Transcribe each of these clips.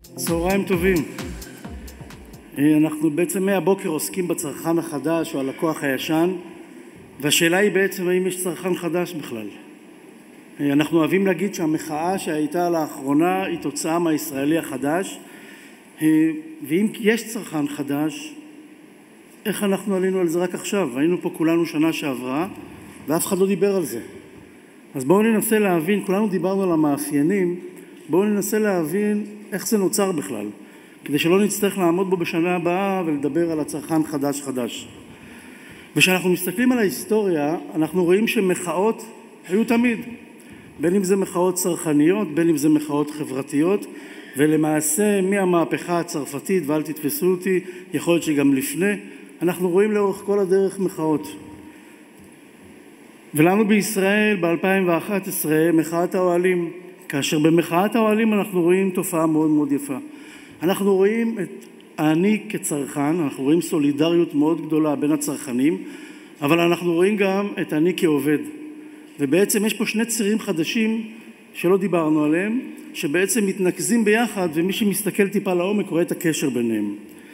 צהריים טובים. אנחנו בעצם מהבוקר עוסקים בצרכן החדש או הלקוח הישן, והשאלה היא בעצם האם יש צרכן חדש בכלל. אנחנו אוהבים להגיד שהמחאה שהייתה לאחרונה היא תוצאה מהישראלי החדש, ואם יש צרכן חדש, איך אנחנו עלינו על זה רק עכשיו? היינו פה כולנו שנה שעברה ואף אחד לא דיבר על זה. אז בואו ננסה להבין, כולנו דיברנו על המאפיינים, בואו ננסה להבין איך זה נוצר בכלל, כדי שלא נצטרך לעמוד בו בשנה הבאה ולדבר על הצרכן חדש. וכשאנחנו מסתכלים על ההיסטוריה, אנחנו רואים שמחאות היו תמיד, בין אם זה מחאות צרכניות, בין אם זה מחאות חברתיות, ולמעשה מהמהפכה הצרפתית, ואל תתפסו אותי, יכול להיות שגם לפני, אנחנו רואים לאורך כל הדרך מחאות. ולנו בישראל ב-2011 מחאת האוהלים, כאשר במחאת האוהלים אנחנו רואים תופעה מאוד מאוד יפה. אנחנו רואים את אני כצרכן, אנחנו רואים סולידריות מאוד גדולה בין הצרכנים, אבל אנחנו רואים גם את אני כעובד. ובעצם יש פה שני צירים חדשים שלא דיברנו עליהם, שבעצם מתנקזים ביחד, ומי שמסתכל טיפה לעומק רואה את הקשר ביניהם.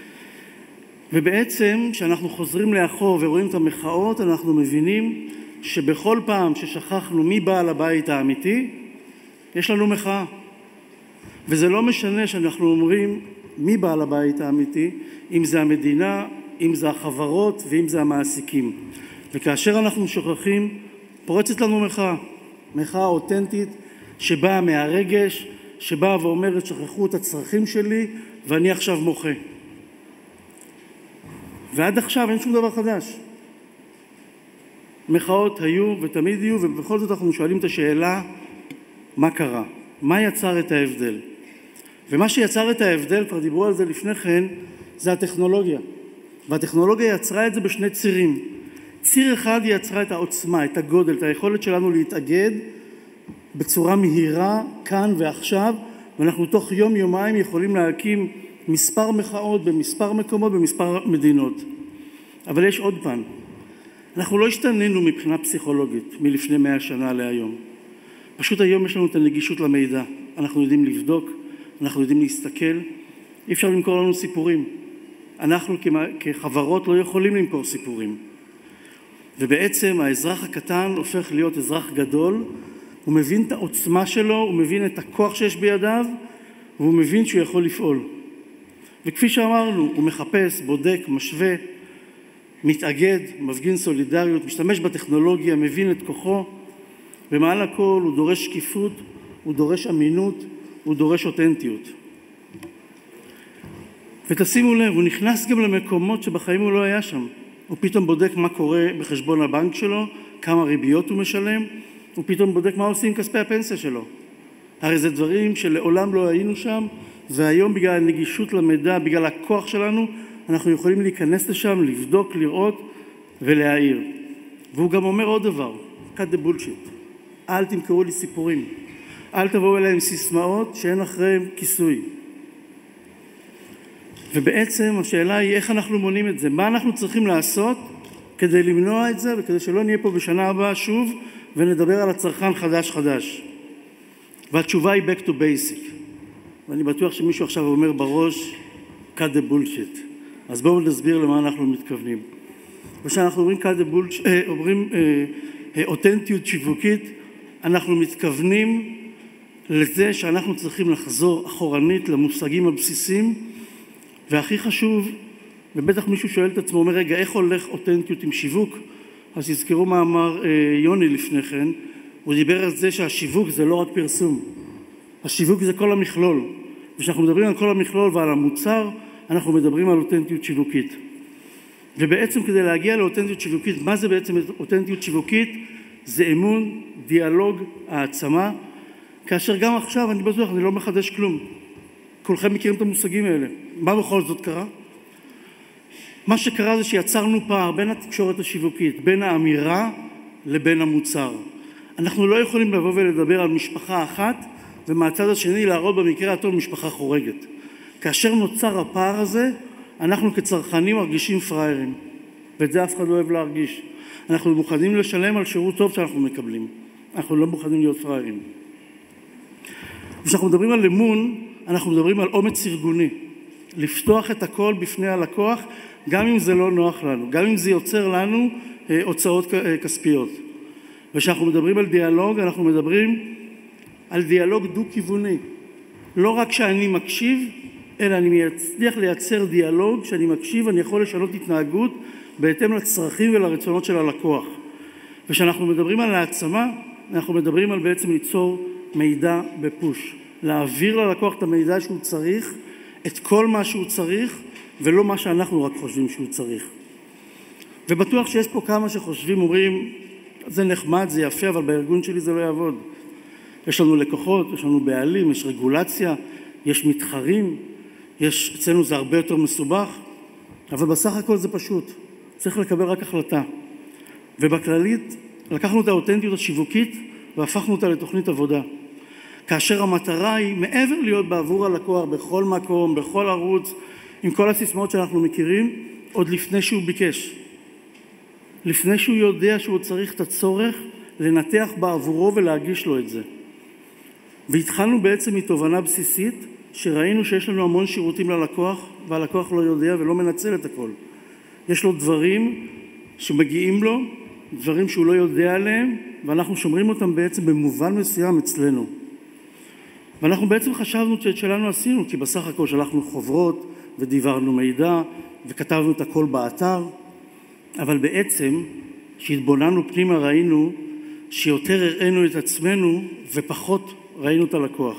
ובעצם כשאנחנו חוזרים לאחור ורואים את המחאות, אנחנו מבינים שבכל פעם ששכחנו מי בעל הבית האמיתי, יש לנו מחאה. וזה לא משנה שאנחנו אומרים מי בעל הבית האמיתי, אם זה המדינה, אם זה החברות ואם זה המעסיקים. וכאשר אנחנו שוכחים, פורצת לנו מחאה אותנטית שבאה מהרגש, שבאה ואומרת שכחו את הצרכים שלי ואני עכשיו מוחה. ועד עכשיו אין שום דבר חדש. מחאות היו ותמיד יהיו, ובכל זאת אנחנו שואלים את השאלה, מה קרה? מה יצר את ההבדל? ומה שיצר את ההבדל, כבר דיברו על זה לפני כן, זה הטכנולוגיה. והטכנולוגיה יצרה את זה בשני צירים. ציר אחד יצרה את העוצמה, את הגודל, את היכולת שלנו להתאגד בצורה מהירה, כאן ועכשיו, ואנחנו תוך יום-יומיים יכולים להקים מספר מחאות במספר מקומות, במספר מדינות. אבל יש עוד פן. אנחנו לא השתננו מבחינה פסיכולוגית מלפני 100 שנה להיום. פשוט היום יש לנו את הנגישות למידע. אנחנו יודעים לבדוק, אנחנו יודעים להסתכל. אי אפשר למכור לנו סיפורים. אנחנו כחברות לא יכולים למכור סיפורים. ובעצם האזרח הקטן הופך להיות אזרח גדול, הוא מבין את העוצמה שלו, הוא מבין את הכוח שיש בידיו, והוא מבין שהוא יכול לפעול. וכפי שאמרנו, הוא מחפש, בודק, משווה, מתאגד, מפגין סולידריות, משתמש בטכנולוגיה, מבין את כוחו, ומעל הכל הוא דורש שקיפות, הוא דורש אמינות, הוא דורש אותנטיות. ותשימו לב, הוא נכנס גם למקומות שבחיים הוא לא היה שם. הוא פתאום בודק מה קורה בחשבון הבנק שלו, כמה ריביות הוא משלם, הוא פתאום בודק מה עושים כספי הפנסיה שלו. הרי זה דברים שלעולם לא היינו שם, והיום בגלל הנגישות למידע, בגלל הכוח שלנו, אנחנו יכולים להיכנס לשם, לבדוק, לראות ולהעיר. והוא גם אומר עוד דבר, cut the bullshit. אל תמכרו לי סיפורים. אל תבואו אליהם סיסמאות שאין אחריהם כיסוי. ובעצם השאלה היא איך אנחנו מונעים את זה. מה אנחנו צריכים לעשות כדי למנוע את זה וכדי שלא נהיה פה בשנה הבאה שוב ונדבר על הצרכן חדש. והתשובה היא back to basic. ואני בטוח שמישהו עכשיו אומר בראש cut the bullshit. אז בואו נסביר למה אנחנו מתכוונים. כשאנחנו אומרים אומרים אותנטיות שיווקית, אנחנו מתכוונים לזה שאנחנו צריכים לחזור אחורנית למושגים הבסיסיים, והכי חשוב, ובטח מישהו שואל את עצמו, אומר רגע, איך הולך אותנטיות עם שיווק? אז תזכרו מה אמר יוני לפני כן, הוא דיבר על זה שהשיווק זה לא רק פרסום, השיווק זה כל המכלול, וכשאנחנו מדברים על כל המכלול ועל המוצר, אנחנו מדברים על אותנטיות שיווקית. ובעצם כדי להגיע לאותנטיות שיווקית, מה זה בעצם אותנטיות שיווקית? זה אמון, דיאלוג, העצמה, כאשר גם עכשיו אני בטוח, אני לא מחדש כלום. כולכם מכירים את המושגים האלה. מה בכל זאת קרה? מה שקרה זה שיצרנו פער בין התקשורת השיווקית, בין האמירה לבין המוצר. אנחנו לא יכולים לבוא ולדבר על משפחה אחת, ומהצד השני להראות במקרה הטוב משפחה חורגת. כאשר נוצר הפער הזה, אנחנו כצרכנים מרגישים פריירים, ואת זה אף אחד לא אוהב להרגיש. אנחנו מוכנים לשלם על שירות טוב שאנחנו מקבלים. אנחנו לא מוכנים להיות פריירים. כשאנחנו מדברים על אמון, אנחנו מדברים על אומץ ארגוני. לפתוח את הכל בפני הלקוח, גם אם זה לא נוח לנו, גם אם זה יוצר לנו הוצאות כספיות. וכשאנחנו מדברים על דיאלוג, אנחנו מדברים על דיאלוג דו-כיווני. לא רק שאני מקשיב, אלא אני מצליח לייצר דיאלוג, שאני מקשיב, אני יכול לשנות התנהגות בהתאם לצרכים ולרצונות של הלקוח. וכשאנחנו מדברים על העצמה, אנחנו מדברים על בעצם ליצור מידע בפוש. להעביר ללקוח את המידע שהוא צריך, את כל מה שהוא צריך, ולא מה שאנחנו רק חושבים שהוא צריך. ובטוח שיש פה כמה שחושבים, אומרים, זה נחמד, זה יפה, אבל בארגון שלי זה לא יעבוד. יש לנו לקוחות, יש לנו בעלים, יש רגולציה, יש מתחרים, אצלנו זה הרבה יותר מסובך, אבל בסך הכל זה פשוט. צריך לקבל רק החלטה. ובכללית, לקחנו את האותנטיות השיווקית והפכנו אותה לתוכנית עבודה. כאשר המטרה היא מעבר להיות בעבור הלקוח בכל מקום, בכל ערוץ, עם כל הסיסמאות שאנחנו מכירים, עוד לפני שהוא ביקש. לפני שהוא יודע שהוא צריך את הצורך לנתח בעבורו ולהגיש לו את זה. והתחלנו בעצם מתובנה בסיסית שראינו שיש לנו המון שירותים ללקוח והלקוח לא יודע ולא מנצל את הכל. יש לו דברים שמגיעים לו, דברים שהוא לא יודע עליהם, ואנחנו שומרים אותם בעצם במובן מסוים אצלנו. ואנחנו בעצם חשבנו שאת שלנו עשינו, כי בסך הכל שלחנו חוברות ודיברנו מידע וכתבנו את הכל באתר, אבל בעצם שהתבוננו פנימה ראינו שיותר הראינו את עצמנו ופחות ראינו את הלקוח.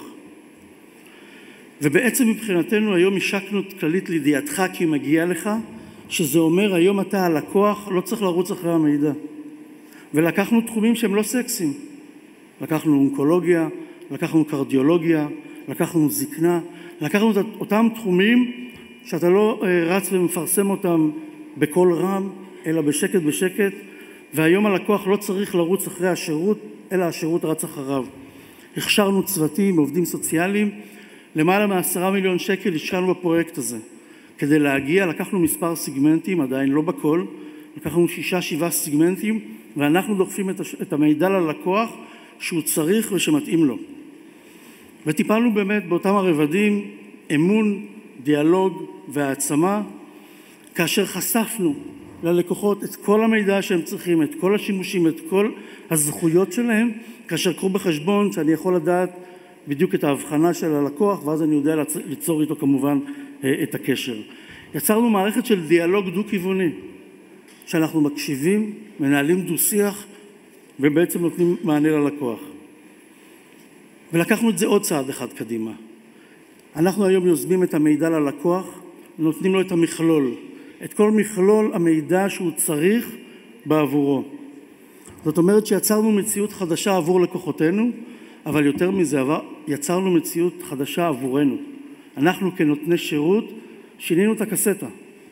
ובעצם מבחינתנו היום השקנו את כללית לידיעתך כי מגיע לך, שזה אומר היום אתה הלקוח לא צריך לרוץ אחרי המידע. ולקחנו תחומים שהם לא סקסיים. לקחנו אונקולוגיה, לקחנו קרדיולוגיה, לקחנו זקנה, לקחנו אותם תחומים שאתה לא רץ ומפרסם אותם בכל רם, אלא בשקט בשקט, והיום הלקוח לא צריך לרוץ אחרי השירות, אלא השירות רץ אחריו. הכשרנו צוותים, עובדים סוציאליים, למעלה מ10 מיליון שקל השקענו בפרויקט הזה. כדי להגיע, לקחנו מספר סיגמנטים, עדיין לא בכל, לקחנו 6-7 סיגמנטים, ואנחנו דוחפים את המידע ללקוח שהוא צריך ושמתאים לו. וטיפלנו באמת באותם הרבדים, אמון, דיאלוג והעצמה, כאשר חשפנו ללקוחות את כל המידע שהם צריכים, את כל השימושים, את כל הזכויות שלהם, כאשר קחו בחשבון שאני יכול לדעת בדיוק את ההבחנה של הלקוח, ואז אני יודע ליצור איתו כמובן את הקשר. יצרנו מערכת של דיאלוג דו-כיווני, שאנחנו מקשיבים, מנהלים דו-שיח, ובעצם נותנים מענה ללקוח. ולקחנו את זה עוד צעד אחד קדימה. אנחנו היום יוזמים את המידע ללקוח, נותנים לו את המכלול, את כל מכלול המידע שהוא צריך בעבורו. זאת אומרת שיצרנו מציאות חדשה עבור לקוחותינו, אבל יותר מזה, יצרנו מציאות חדשה עבורנו. אנחנו כנותני שירות שינינו את הקסטה.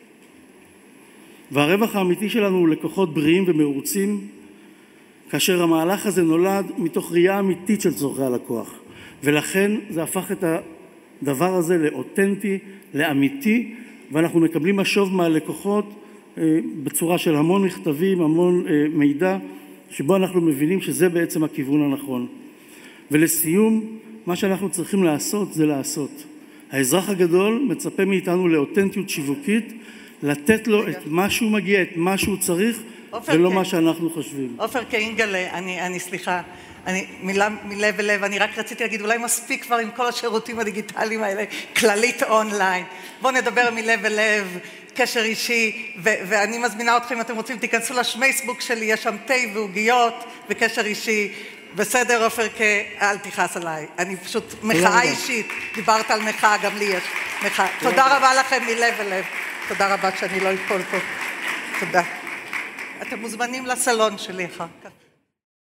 והרווח האמיתי שלנו הוא לקוחות בריאים ומרוצים, כאשר המהלך הזה נולד מתוך ראייה אמיתית של צורכי הלקוח. ולכן זה הפך את הדבר הזה לאותנטי, לאמיתי, ואנחנו מקבלים משוב מהלקוחות בצורה של המון מכתבים, המון מידע, שבו אנחנו מבינים שזה בעצם הכיוון הנכון. ולסיום, מה שאנחנו צריכים לעשות זה לעשות. האזרח הגדול מצפה מאיתנו לאותנטיות שיווקית, לתת לו את מה שהוא מגיע, את מה שהוא צריך, ולא מה שאנחנו חושבים. עופר כאינגלה, אני סליחה, מלב ולב, אני רק רציתי להגיד, אולי מספיק כבר עם כל השירותים הדיגיטליים האלה, כללית אונליין. בואו נדבר מלב ולב, קשר אישי, ואני מזמינה אתכם, אם אתם רוצים, תיכנסו לשמייסבוק שלי, יש שם תה ועוגיות וקשר אישי. בסדר, עופר, אל תכעס עליי. אני פשוט מחאה אישית. דיברת על מחאה, גם לי יש מחאה. תודה רבה לכם מלב ולב. תודה רבה שאני לא אפול פה. תודה. אתם מוזמנים לסלון שלי אחר כך.